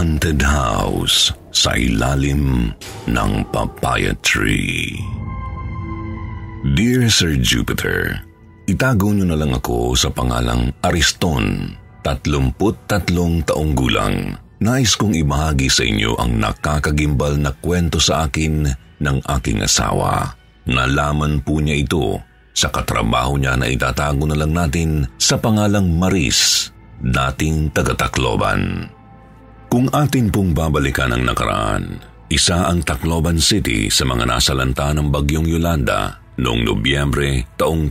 Haunted House sa ilalim ng Papaya Tree. Dear Sir Jupiter, itago niyo na lang ako sa pangalang Ariston, 33 taong gulang. Nais kong ibahagi sa inyo ang nakakagimbal na kwento sa akin ng aking asawa. Nalaman po niya ito sa katrabaho niya na itatago na lang natin sa pangalang Maris, dating taga-Tacloban. Kung atin pong babalikan ang nakaraan, isa ang Tacloban City sa mga nasalanta ng Bagyong Yolanda noong Nobyembre taong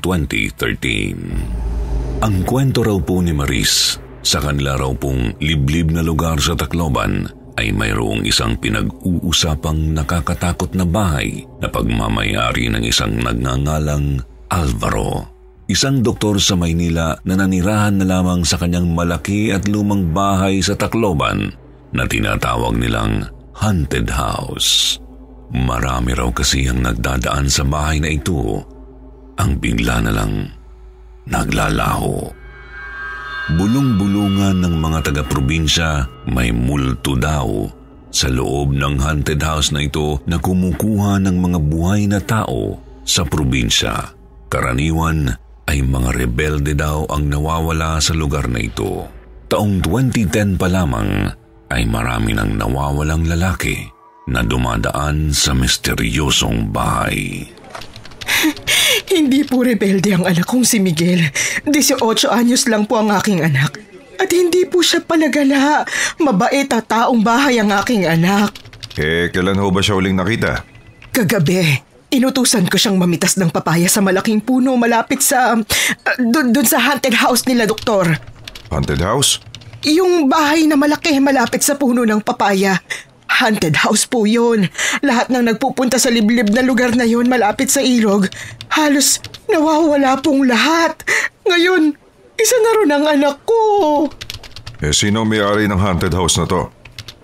2013. Ang kwento raw po ni Maris, sa kanila raw pong liblib na lugar sa Tacloban ay mayroong isang pinag-uusapang nakakatakot na bahay na pagmamayari ng isang nagngangalang Alvaro. Isang doktor sa Maynila na nanirahan na lamang sa kanyang malaki at lumang bahay sa Tacloban na tinatawag nilang Haunted House. Marami raw kasi ang nagdadaan sa bahay na ito ang bigla na lang naglalaho. Bulong-bulungan ng mga taga-probinsya, may multo daw sa loob ng haunted house na ito na kumukuha ng mga buhay na tao sa probinsya. Karaniwan ay mga rebelde daw ang nawawala sa lugar na ito. Taong 2010 pa lamang ay marami ng nawawalang lalaki na dumadaan sa misteryosong bahay. Hindi po rebelde ang anak kong si Miguel. 18 anyos lang po ang aking anak. At hindi po siya palagala. Mabait at taong bahay ang aking anak. Kailan ho ba siya uling nakita? Kagabi, inutusan ko siyang mamitas ng papaya sa malaking puno malapit sa... dun sa haunted house nila, Doktor. Haunted house? Yung bahay na malaki malapit sa puno ng papaya. Haunted house po yun. Lahat ng nagpupunta sa liblib na lugar na yun malapit sa ilog, halos nawawala pong lahat. Ngayon, isa na rin ang anak ko. Sino may-ari ng haunted house na to?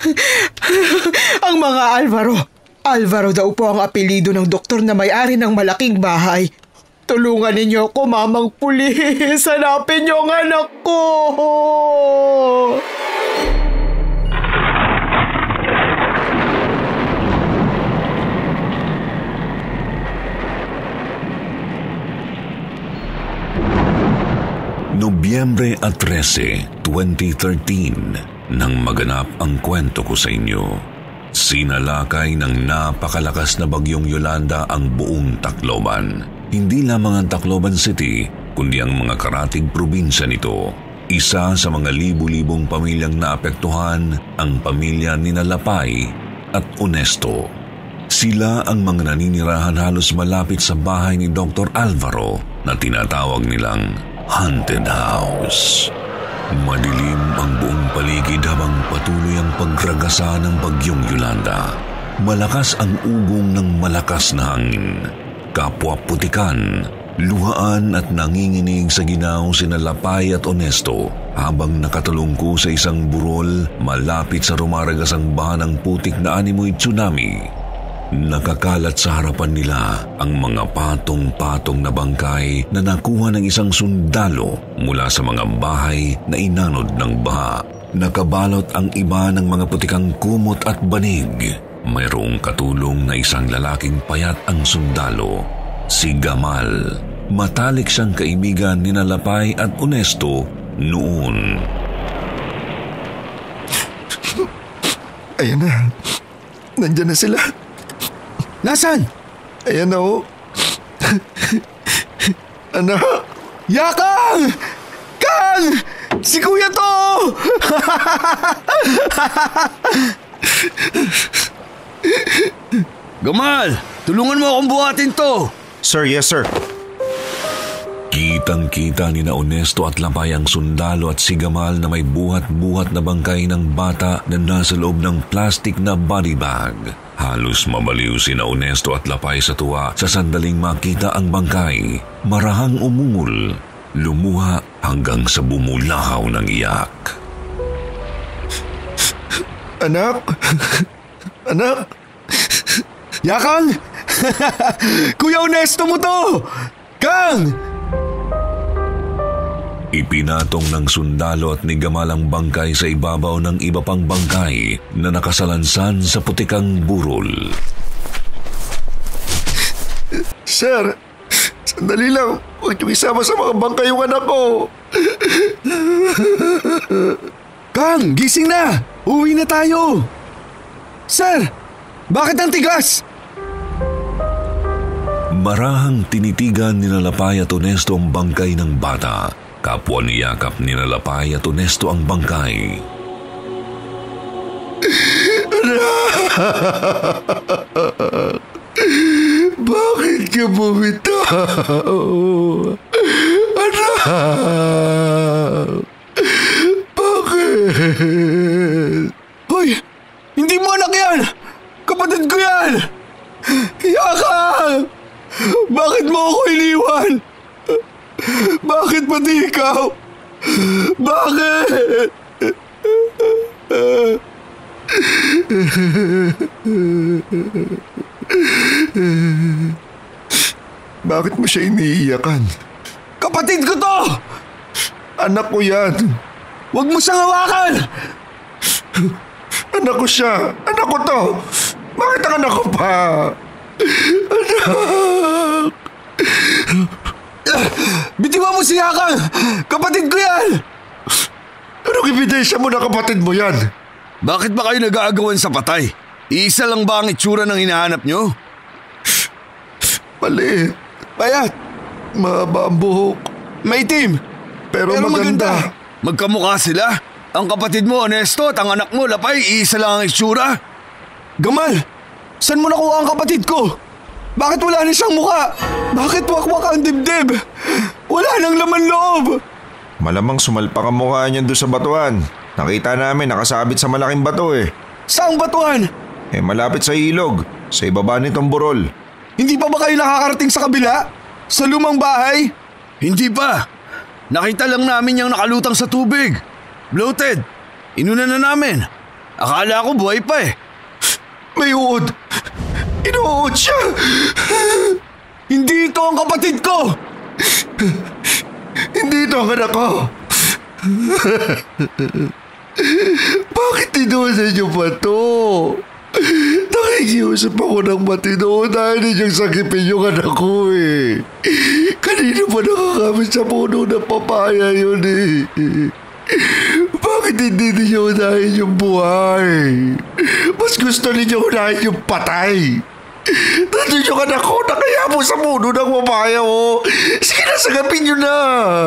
Ang mga Alvaro. Alvaro daw po ang apelido ng doktor na may-ari ng malaking bahay. Tulungan ninyo ako, Mamang Pulis. Hanapin niyo ang anak ko. Nobyembre 13, 2013 nang maganap ang kwento ko sa inyo. Sinalakay ng napakalakas na bagyong Yolanda ang buong Tacloban. Hindi lamang ang Tacloban City, kundi ang mga karatig probinsya nito. Isa sa mga libu-libong pamilyang naapektuhan ang pamilya ni Lapay at Onesto. Sila ang mga naninirahan halos malapit sa bahay ni Dr. Alvaro na tinatawag nilang Haunted House. Madilim ang buong paligid habang patuloy ang pagragasa ng bagyong Yolanda. Malakas ang ugong ng malakas na hangin. Kapwa putikan, luhaan at nanginginig sa ginaw sina Lapay at Onesto habang nakatulungko sa isang burol malapit sa rumaragasang bahanang putik na animoy tsunami. Nakakalat sa harapan nila ang mga patong-patong na bangkay na nakuha ng isang sundalo mula sa mga bahay na inanod ng baha. Nakabalot ang iba ng mga putikang kumot at banig. Mayroong katulong na isang lalaking payat ang sundalo, si Gamal. Matalik siyang kaibigan ni Lapay at Onesto noon. Ayan na. Nandyan na sila. Nasaan? Ayan na ho. Anak! Yakang! Kang! Si Kuya to! Gamal! Tulungan mo akong buhatin to! Sir, yes sir. Kitang-kita ni na Onesto at Lapay ang sundalo at si Gamal na may buhat-buhat na bangkay ng bata na nasa loob ng plastic na body bag. Halos mabaliw si na Onesto at Lapay sa tuwa sa sandaling makita ang bangkay. Marahang umungol, lumuha hanggang sa bumulahaw ng iyak. Anak! Anak! Yakang! Kuya Onesto mo to! Kang! Ipinatong ng sundalo at ni Gamal ang bangkay sa ibabaw ng iba pang bangkay na nakasalansan sa putikang burol. Sir, sandali lang. Huwag niyong isama sa mga bangkay yung anak ko. Kang, gising na! Uwi na tayo! Sir, bakit ang tigas? Marahang tinitigan ni Lapay at Honesto ang bangkay ng bata. Kapwa niyakap ni Lapay at Honesto ang bangkay. Bakit ka bumitaw? Anak! Bakit? Hoy! Hindi mo anak yan! Kapatid ko yan! Yakang! Bakit mo ako iniwan? Bakit pati ikaw? Bakit? Bakit mo siya iniiyakan? Kapatid ko to! Anak ko yan. Huwag mo siyang hawakan! Anak ko siya. Anak ko to. Bakit ang anak ko pa? Anak! Bitiwan mo si Yakang! Kapatid ko yan! Anong ebidensya mo na kapatid mo yan? Bakit ba kayo nag-aagawan sa patay? Iisa lang ba ang itsura ng hinahanap nyo? Maliit. Payat! Mahaba ang buhok. Maitim! Pero maganda. Magkamukha sila. Ang kapatid mo, Honesto, at ang anak mo, Lapay, iisa lang ang itsura. Gamal! Saan mo nakuha ang kapatid ko? Bakit wala na siyang mukha? Bakit wakwak ang dibdib? Wala nang laman loob! Malamang sumalpak ang mukha niyan doon sa batuan. Nakita namin nakasabit sa malaking bato eh. Saang batuan? Malapit sa ilog. Sa ibaba nitong burol. Hindi pa ba kayo nakakarating sa kabila? Sa lumang bahay? Hindi pa. Nakita lang namin yung nakalutang sa tubig. Bloated. Inuna na namin. Akala ko buhay pa eh. May uod. Inuud siya. Hindi ito ang kapatid ko. Hindi ito ang anak ko. Bakit tinuunan niyo pa to? Nakikiusap ako ng matino dahil ninyong sakipin yung anak ko eh. Kanina pa nakakamit sa puno ng papaya yun eh. Bakit hindi ninyo unahin yung buhay? Mas gusto ninyo unahin yung patay. Nandun yung anak ko na kaya mo sa puno ng papaya mo. Sige na, sagapin nyo na.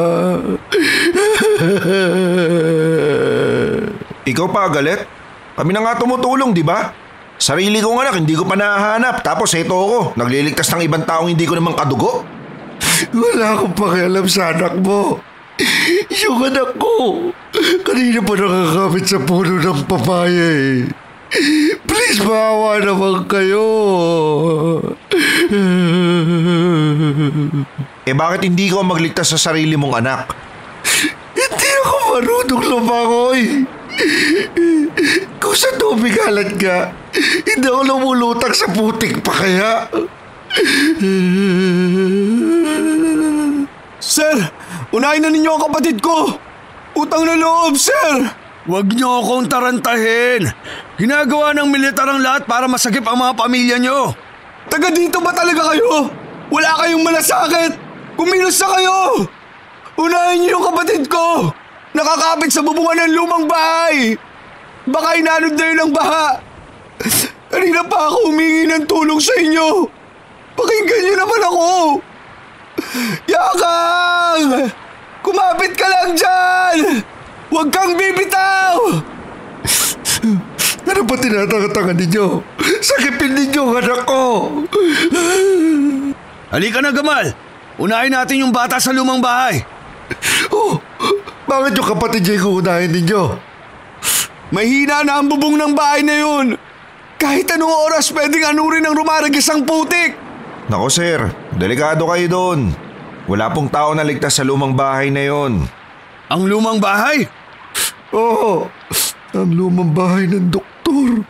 Ikaw pa, galit? Kami na nga tumutulong, di ba? Sarili kong anak, hindi ko pa nahahanap. Tapos eto ako, nagliligtas ng ibang taong hindi ko naman kadugo. Wala akong pakialam sa anak mo. Yung anak ko, kanina pa nakakamit sa puno ng papaya eh. Please, maawa naman kayo. Bakit hindi ko magligtas sa sarili mong anak? Hindi ako marunong lumangoy. Kung sa tubig halat ka, hindi ako lumulutang sa putik pa kaya. Sir, unahin na ninyo ang kapatid ko. Utang na loob, sir. Huwag niyo akong tarantahin. Ginagawa ng militar ang lahat para masagip ang mga pamilya niyo. Taga dito ba talaga kayo? Wala kayong malasakit. Kumilos na kayo. Unahin niyo yung kapatid ko. Nakakapit sa bubungan ng lumang bahay. Baka inanod na yun ang baha. Kanina pa ako humingi ng tulong sa inyo. Pakinggan niyo naman ako. Yakang! Kumapit ka lang dyan! Huwag kang bibitaw! Ano ba tinatanga-tanga ninyo? Sakipin ninyo ang anak ko! Halika na, Gamal! Unahin natin yung bata sa lumang bahay. Oh, bakit yung kapatid niya yung unahin ninyo? Mahina na ang bubong ng bahay na yun. Kahit anong oras pwedeng anurin ng rumaragis ang putik. Nako sir, delikado kayo doon. Wala pong tao na ligtas sa lumang bahay na yon. Ang lumang bahay? Oo, ang lumang bahay ng doktor.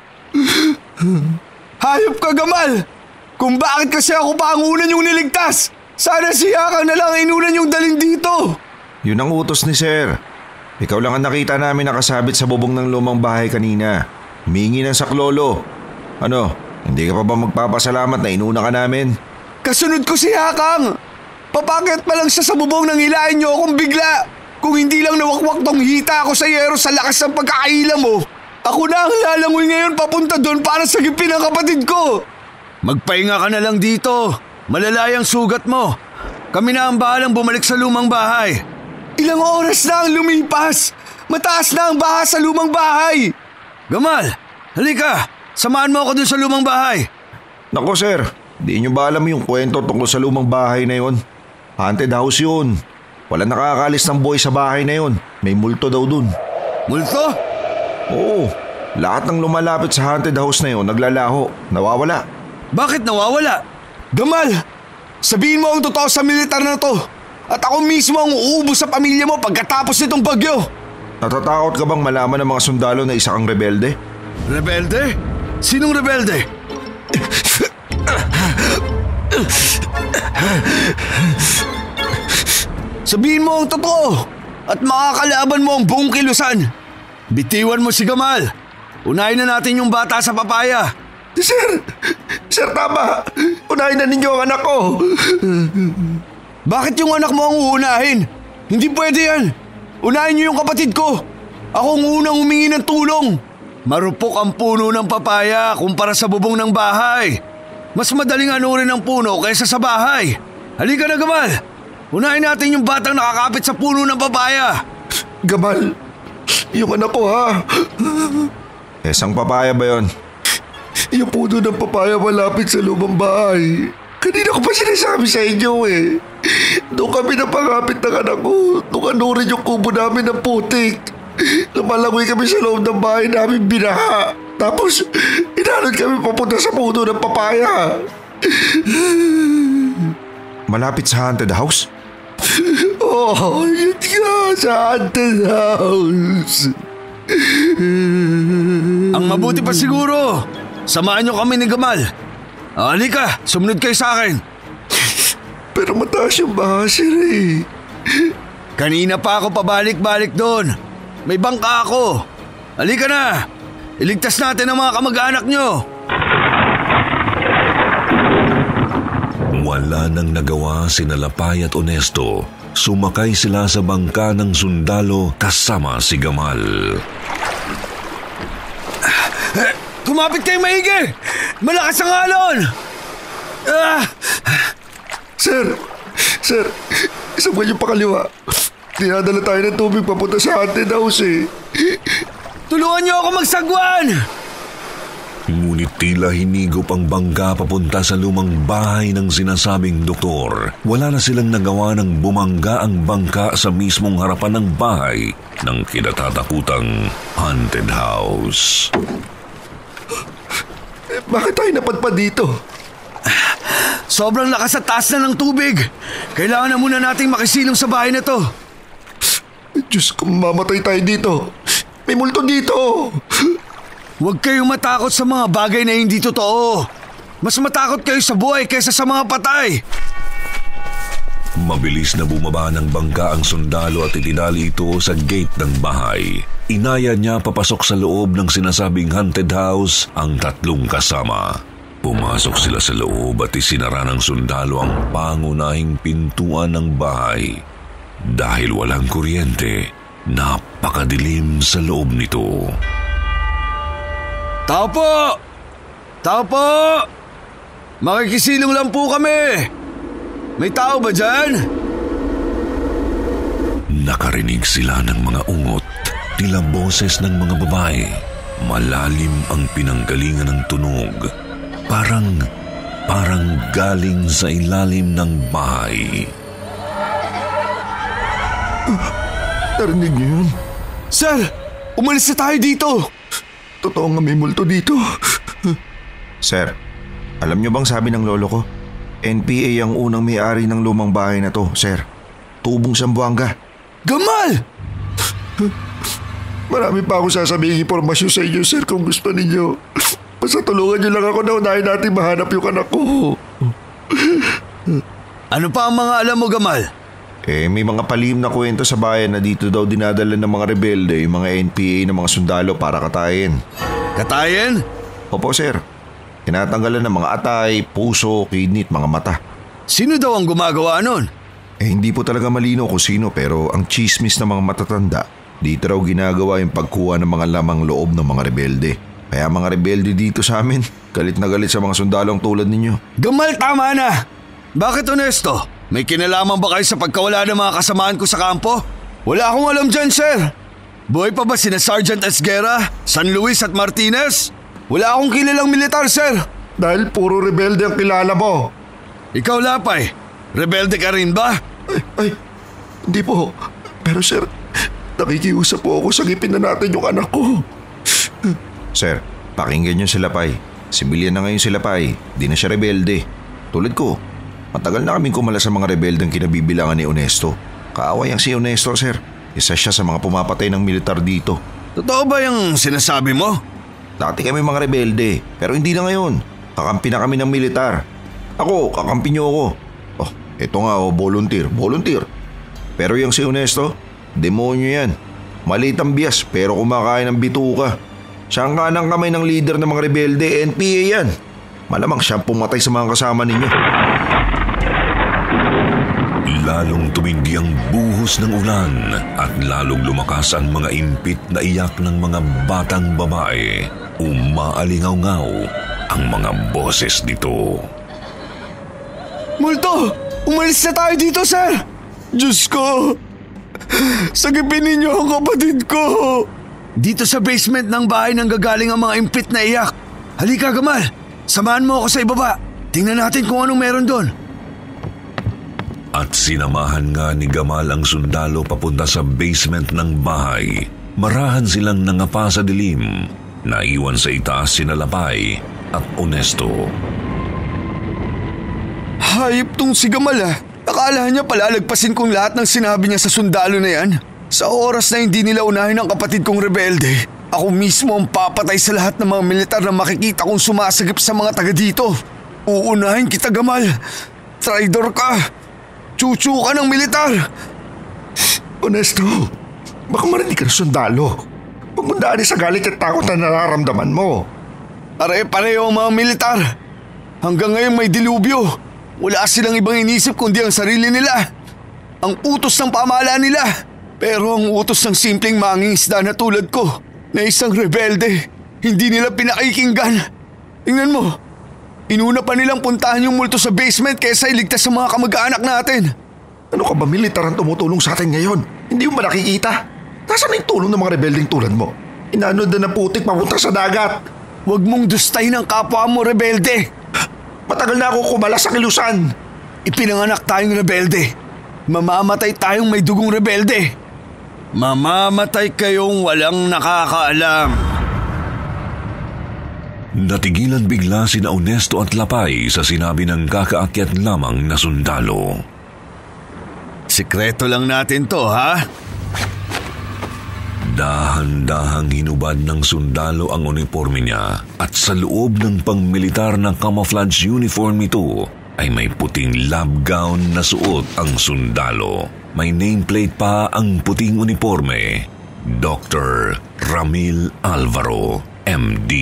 Hayop ka, Gamal! Kung bakit kasi ako pa ang una niyong niligtas, sana si Yakang na lang inunan yung dalhin dito. Yun ang utos ni Sir. Ikaw lang ang nakita namin nakasabit sa bubong ng lumang bahay kanina. Humingi ng saklolo. Ano, hindi ka pa ba magpapasalamat na inuna ka namin? Kasunod ko si Hakang! Papakit pa lang siya sa bubong nang hilahin niyo akong bigla! Kung hindi lang nawakwak tong hita ako sa yero sa lakas ng pagkakaila mo, ako na ang lalangoy ngayon papunta doon para sagipin ang kapatid ko! Magpahinga ka na lang dito. Malalayang sugat mo. Kami na ang bahalang bumalik sa lumang bahay. Ilang oras na ang lumipas. Mataas na ang baha sa lumang bahay. Gamal, halika. Samahan mo ako dun sa lumang bahay. Nako sir, di nyo ba alam yung kwento tungkol sa lumang bahay na yon? Haunted house yun. Walang nakakalis ng buhay sa bahay na yon. May multo daw dun. Multo? Oo, lahat ng lumalapit sa haunted house na yon naglalaho, nawawala. Bakit nawawala? Gamal, sabihin mo ang totoo sa militar na to. At ako mismo ang uubos sa pamilya mo pagkatapos nitong bagyo. Natatakot ka bang malaman ng mga sundalo na isa kang rebelde? Rebelde? Sinong rebelde? Sabihin mo ang totoo at makakalaban mo ang buong kilusan. Bitiwan mo si Gamal. Unahin na natin yung bata sa papaya. Sir, tama. Unahin na ninyo ang anak ko. Bakit yung anak mo ang uunahin? Hindi pwede yan. Unahin niyo yung kapatid ko. Ako ang unang humingi ng tulong. Marupok ang puno ng papaya kumpara sa bubong ng bahay. Mas madaling anurin ang puno kaysa sa bahay. Halika na, Gamal. Unahin natin yung batang nakakapit sa puno ng papaya. Gamal, yung anak ko ha. Esang papaya ba yon? Yung puno ng papaya malapit sa lumang bahay. Kanina ko pa sinasabi sa inyo eh. Doon kami napangapit ng anak ko. Doon anurin yung kubo namin ng putik. Lumalangoy kami sa loob ng bahay namin binaha. Tapos, inalod kami papunta sa puno ng papaya. Malapit sa haunted house? Oh, yun nga sa haunted house. Ang mabuti pa siguro, samahan niyo kami ni Gamal. Halika, sumunod kayo sa akin. Pero mataas yung baha, sir eh. Kanina pa ako pabalik-balik doon. May bangka ako. Halika na. Iligtas natin ang mga kamag-anak nyo. Wala nang nagawa sina Lapay at Onesto. Sumakay sila sa bangka ng sundalo kasama si Gamal. Kumapit kayo maigi! Malakas ang alon! Sir, isang buwan yung pakaliwa. Dinadala tayo ng tubig papunta sa haunted house eh. Tulungan niyo ako magsagwan! Ngunit tila hinigop ang bangka papunta sa lumang bahay ng sinasabing doktor. Wala na silang nagawa ng bumangga ang bangka sa mismong harapan ng bahay ng kinatatakutang haunted house. Bakit tayo napadpad dito? Sobrang lakas at taas na ng tubig. Kailangan na muna nating makisilong sa bahay na to. Diyos ko, mamatay tayo dito. May multo dito. Huwag kayong matakot sa mga bagay na hindi totoo. Mas matakot kayo sa buhay kaysa sa mga patay. Mabilis na bumaba ng bangka ang sundalo at itinali ito sa gate ng bahay. Inaya niya papasok sa loob ng sinasabing haunted house ang tatlong kasama. Pumasok sila sa loob at isinara ng sundalo ang pangunahing pintuan ng bahay. Dahil walang kuryente, napakadilim sa loob nito. Tao po! Tao po! Makikisilong lang po kami! May tao ba dyan? Nakarinig sila ng mga ungot, tila boses ng mga babae. Malalim ang pinanggalingan ng tunog. Parang galing sa ilalim ng bahay. Narinig niyo yun? Sir! Umalis na tayo dito! Totoo nga may multo dito. Sir, alam niyo bang sabi ng lolo ko? NPA ang unang may-ari ng lumang bahay na to, sir. Tubong Sambuanga. Gamal! Marami pa akong sasabihin impormasyon sa inyo, sir, kung gusto ninyo. Basta tulungan niyo lang ako na unahin natin mahanap yung anak ko. Ano pa ang mga alam mo, Gamal? May mga palihim na kwento sa bayan na dito daw dinadala ng mga rebelde yung mga NPA ng mga sundalo para katayin. Katayin? Opo, sir. Tinatanggalan ng mga atay, puso, kidney at mga mata. Sino daw ang gumagawa nun? Hindi po talaga malinaw kung sino pero ang chismis ng mga matatanda, dito raw ginagawa yung pagkuha ng mga lamang loob ng mga rebelde. Kaya mga rebelde dito sa amin, galit na galit sa mga sundalong tulad ninyo. Gamal, tama na! Bakit honesto? May kinalaman ba kayo sa pagkawala ng mga kasamaan ko sa kampo? Wala akong alam dyan, sir. Buhay pa ba sina Sergeant Esguerra, San Luis at Martinez? Wala akong kilalang militar, sir. Dahil puro rebelde ang kilala mo. Ikaw, Lapay, rebelde ka rin ba? Ay, hindi po. Pero sir, nakikiusap po ako, sagipin na natin yung anak ko. Sir, pakinggan niyo si Lapay. Sibilyan na ngayon si Lapay, di na siya rebelde. Tulad ko, matagal na kaming kumala sa mga rebeldeng kinabibilangan ni Honesto. Kaaway ang si Honesto, sir. Isa siya sa mga pumapatay ng militar dito. Totoo ba yung sinasabi mo? Dati kami mga rebelde, pero hindi na ngayon. Kakampi na kami ng militar. Ako, kakampi niyo ako. Ito nga, volunteer. Pero yung si Honesto, demonyo yan. Maliit ang bias pero kumakain ng bituka. Siya ang kanang kamay ng leader ng mga rebelde, NPA yan. Malamang siyang pumatay sa mga kasama ninyo. Lalong tumindi ang buhos ng ulan at lalong lumakas ang mga impit na iyak ng mga batang babae. Umaalingaw-ngaw ang mga boses nito. Multo! Umalis na tayo dito, sir! Diyos ko! Sagipin ninyo ang kapatid ko! Dito sa basement ng bahay nang gagaling ang mga impit na iyak. Halika, Gamal! Samahan mo ako sa ibaba. Tingnan natin kung anong meron doon. At sinamahan nga ni Gamal ang sundalo papunta sa basement ng bahay. Marahan silang nangapa sa dilim. Naiwan sa itaas sina Lapay at Honesto. Hayop tong si Gamal ah. Akala niya palalagpasin kong lahat ng sinabi niya sa sundalo na yan. Sa oras na hindi nila unahin ang kapatid kong rebelde, ako mismo ang papatay sa lahat ng mga militar na makikita kong sumasagip sa mga taga dito. Uunahin kita, Gamal. Traidor ka. Chuchu ka ng militar. Honesto, baka marinig ka ng sundalo. Pagmundaan sa galit at takot na nararamdaman mo. Pare-pareho ang mga militar. Hanggang ngayon may dilubyo. Wala silang ibang inisip kundi ang sarili nila. Ang utos ng pamahalaan nila. Pero ang utos ng simpleng mangingisda na tulad ko, na isang rebelde, hindi nila pinakikinggan. Tingnan mo, inuna pa nilang puntahan yung multo sa basement kaysa iligtas sa mga kamag-anak natin. Ano ka ba, militar ang tumutulong sa atin ngayon? Hindi mo ba nakikita? Nasaan na yung tulong ng mga rebeldeng tulad mo? Inanod na ng putik papunta sa dagat. Huwag mong dustahin ang kapwa mo, rebelde. Matagal na ako kumala sa kilusan. Ipinanganak tayong rebelde. Mamamatay tayong may dugong rebelde. Mamamatay kayong walang nakakaalam. Natigilan bigla sina Honesto at Lapay sa sinabi ng kakaakyat lamang na sundalo. Sikreto lang natin to, ha? Dahan-dahang hinubad ng sundalo ang uniforme niya at sa loob ng pangmilitar na camouflage uniform nito ay may puting lab gown na suot ang sundalo. May nameplate pa ang puting uniforme. Dr. Ramil Alvaro, MD.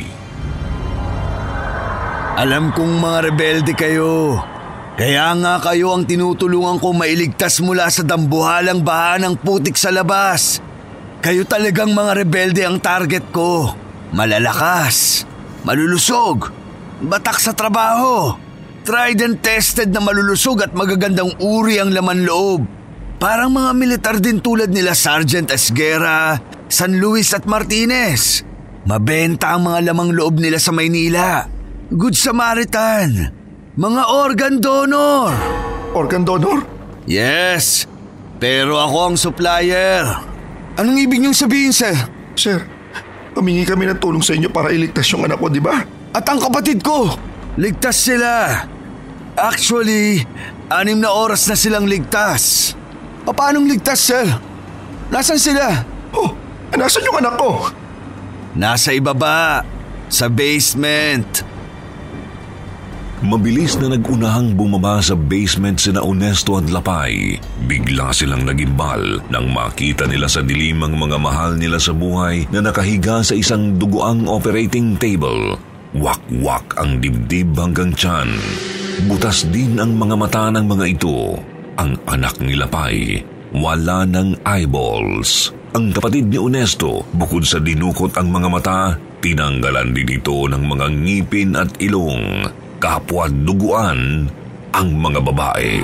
Alam kong mga rebelde kayo. Kaya nga kayo ang tinutulungan ko mailigtas mula sa dambuhalang baha ng putik sa labas. Kayo talagang mga rebelde ang target ko. Malalakas, malulusog, batak sa trabaho. Tried and tested na malulusog at magagandang uri ang laman loob. Parang mga militar din tulad nila Sergeant Esguerra, San Luis at Martinez. Mabenta ang mga lamang loob nila sa Maynila. Good Samaritan. Mga organ donor. Organ donor? Yes, pero ako ang supplier. Anong ibig niyong sabihin, sir? Sir, humingi kami ng tulong sa inyo para iligtas yung anak ko, di ba? At ang kapatid ko, ligtas sila. Actually, 6 na oras na silang ligtas. Paanong ligtas, sir? Nasaan sila? Oh, nasan yung anak ko? Nasa ibaba, sa basement. Mabilis na nagunahang bumaba sa basement sina Onesto at Lapay. Bigla silang nagimbal nang makita nila sa dilim ang mga mahal nila sa buhay na nakahiga sa isang duguang operating table. Wak-wak ang dibdib hanggang tiyan. Butas din ang mga mata ng mga ito. Ang anak ni Lapay, wala ng eyeballs. Ang kapatid ni Onesto, bukod sa dinukot ang mga mata, tinanggalan din ito ng mga ngipin at ilong. Kapwa duguan ang mga babae.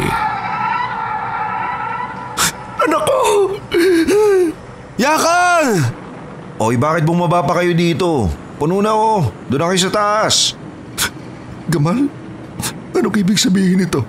Anak ko! Yakang! Oy, bakit bumaba pa kayo dito? Puno na oh. Doon na kayo sa taas. Gamal, anong ibig sabihin ito?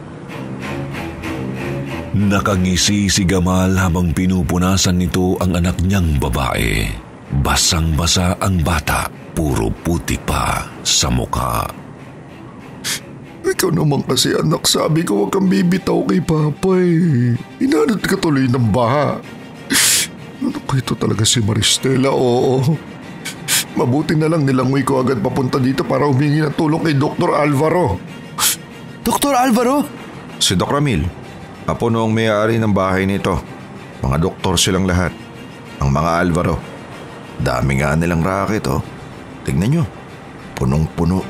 Nakangisi si Gamal habang pinupunasan nito ang anak niyang babae. Basang-basa ang bata, puro putik pa sa mukha. Ikaw naman kasi anak, sabi ko huwag kang bibitaw kay Papa eh. Inanod ka tuloy ng baha. Ano ko ito talaga si Maristela, oo. Mabuti na lang nilangoy ko agad papunta dito para humingi ng tulong kay Dr. Alvaro. Dr. Alvaro? Si Doc Ramil, apo noong may-ari ng bahay nito. Mga doktor silang lahat. Ang mga Alvaro. Dami nga nilang racket oh. Tignan nyo, punong-puno.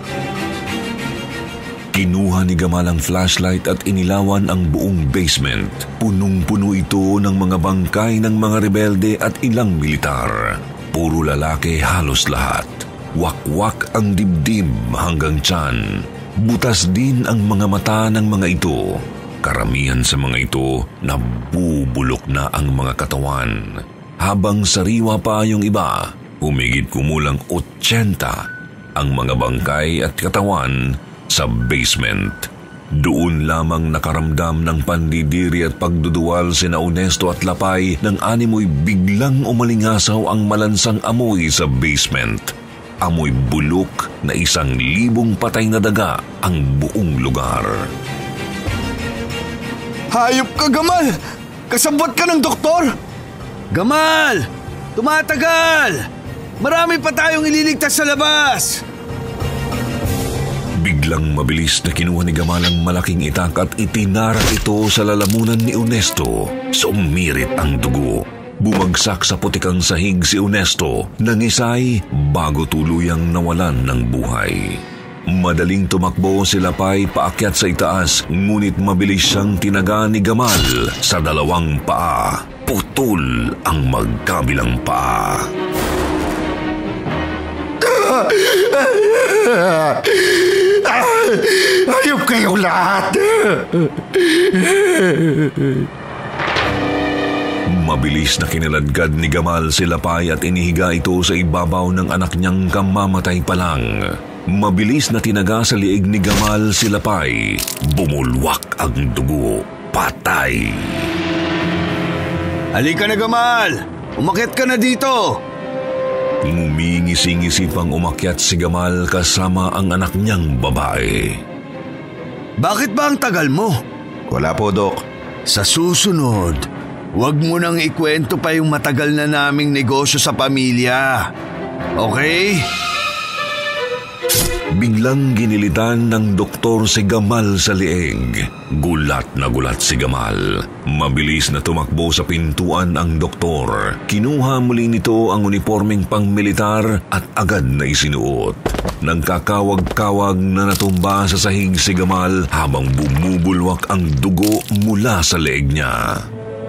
Kinuha ni Gamal ang flashlight at inilawan ang buong basement. Punong-puno ito ng mga bangkay ng mga rebelde at ilang militar. Puro lalaki halos lahat. Wak-wak ang dibdib hanggang tiyan. Butas din ang mga mata ng mga ito. Karamihan sa mga ito, nabubulok na ang mga katawan. Habang sariwa pa yung iba, humigit kumulang 80 ang mga bangkay at katawan sa basement. Doon lamang nakaramdam ng pandidiri at pagduduwal sina Onesto at Lapay nang animoy biglang umalingasaw ang malansang amoy sa basement. Amoy bulok na 1,000 patay na daga ang buong lugar. Hayop ka, Gamal! Kasabot ka ng doktor! Gamal! Tumatagal! Marami pa tayong ililigtas sa labas! Biglang mabilis na kinuha ni Gamal ang malaking itak at itinarak ito sa lalamunan ni Onesto. Sumirit ang dugo. Bumagsak sa putikang sahig si Onesto, nangisay bago tuluyang nawalan ng buhay. Madaling tumakbo si Lapay paakyat sa itaas, ngunit mabilis siyang tinaga ni Gamal sa 2 paa. Putol ang magkabilang paa. Ayop kayong lahat! Mabilis na kinaladkad ni Gamal si Lapay at inihiga ito sa ibabaw ng anak niyang kamamatay pa lang. Mabilis na tinaga sa liig ni Gamal si Lapay. Bumulwak ang dugo. Patay. Halika na, Gamal! Umakyat ka na dito! Ngumingisi-ngisi pang umakyat si Gamal kasama ang anak niyang babae. Bakit ba ang tagal mo? Wala po, Dok. Sa susunod, huwag mo nang ikwento pa yung matagal na naming negosyo sa pamilya. Okay? Biglang ginilitan ng doktor si Gamal sa lieg. Gulat na gulat si Gamal. Mabilis na tumakbo sa pintuan ang doktor. Kinuha muli nito ang uniformeng pang-militar at agad na isinuot. Nagkakawag-kawag na natumba sa sahig si Gamal habang bumubulwak ang dugo mula sa leeg niya.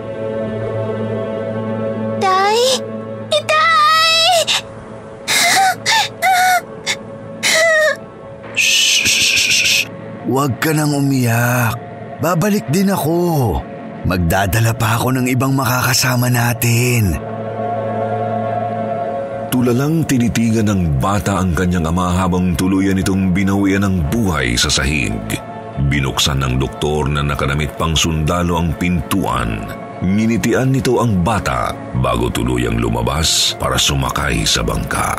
Huwag ka nang umiyak. Babalik din ako. Magdadala pa ako ng ibang makakasama natin. Tulalang tinitigan ng bata ang kanyang ama habang tuluyan itong binawian ng buhay sa sahig. Binuksan ng doktor na nakadamit pang sundalo ang pintuan. Ninitian nito ang bata bago tuluyang lumabas para sumakay sa bangka.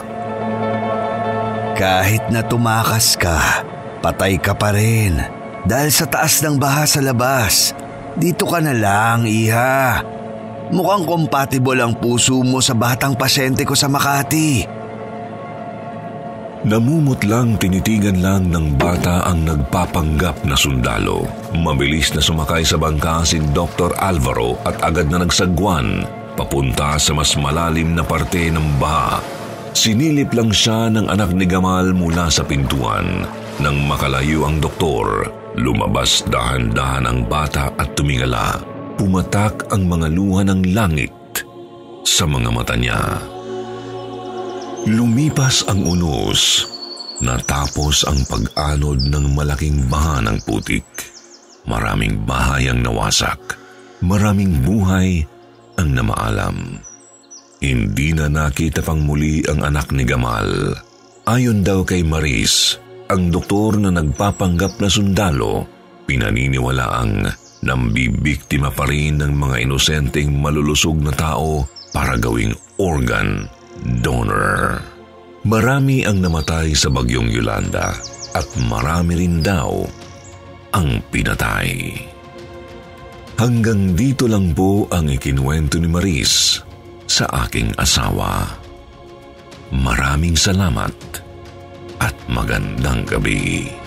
Kahit na tumakas ka, patay ka pa rin dahil sa taas ng baha sa labas. Dito ka na lang, iha. Mukhang compatible ang puso mo sa batang pasyente ko sa Makati. Namumutlang tinitigan lang ng bata ang nagpapanggap na sundalo. Mabilis na sumakay sa bangka si Dr. Alvaro at agad na nagsagwan papunta sa mas malalim na parte ng baha. Sinilip lang siya ng anak ni Gamal mula sa pintuan. Nang makalayo ang doktor, lumabas dahan-dahan ang bata at tumingala. Pumatak ang mga luha ng langit sa mga mata niya. Lumipas ang unos, natapos ang pag-anod ng malaking baha ng putik. Maraming bahay ang nawasak, maraming buhay ang namaalam. Hindi na nakita pang muli ang anak ni Gamal. Ayon daw kay Maris, ang doktor na nagpapanggap na sundalo, pinaniniwalaang nambibiktima pa rin ng mga inosenteng malulusog na tao para gawing organ donor. Marami ang namatay sa bagyong Yolanda at marami rin daw ang pinatay. Hanggang dito lang po ang ikinuwento ni Maris sa aking asawa. Maraming salamat at magandang gabi.